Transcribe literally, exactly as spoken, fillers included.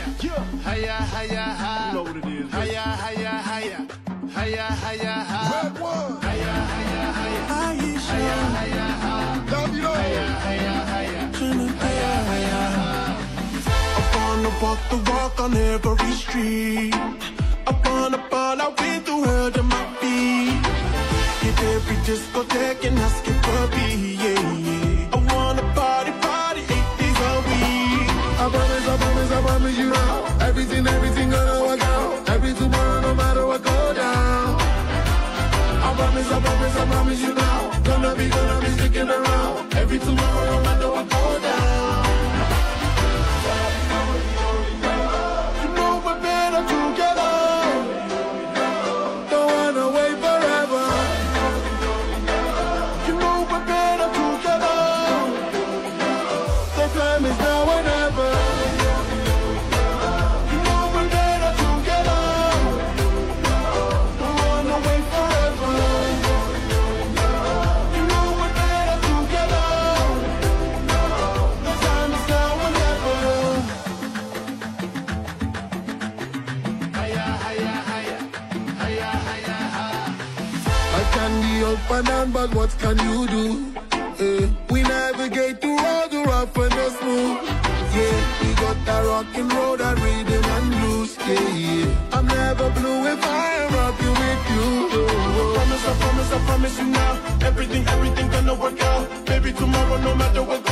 Hiya, hiya, hi. You know what it is. Hiya, hiya, hiya. Hiya, hiya, hi. Red one. Hiya, hiya, hiya. Aisha, Hiya, hiya, hi. Love you, Hiya, though. hiya, hiya. Trinidad. Hiya, hiya, hi. I wanna walk the walk on every street. I wanna ball out with the world at my feet. Hit every discotheque and ask it for me, yeah, yeah. I wanna party, party eight days a week. I promise, I promise, I promise you now. Everything, everything gonna work out. Every tomorrow, no matter what go down. I promise, I promise, I promise you now. Gonna be, gonna be sticking around. Every tomorrow, no matter what go down. You know we're better together. Don't wanna wait forever. You know we're better together. The time is now or never. You know we're better together. Don't wanna wait forever. You know we're better together. The time is now or never. Hiya, hiya, hiya. Hiya, hiya, hi. I can be up and down, but what can you do? Eh, we navigate through all the rough and the smooth. Yeah, we got that rockin' road and rhythm and blues. Yeah, yeah. I'm never blue if I am rocking with you. Oh, Promise, I promise, I promise you now. Everything, everything gonna work out. Baby, tomorrow, no matter what.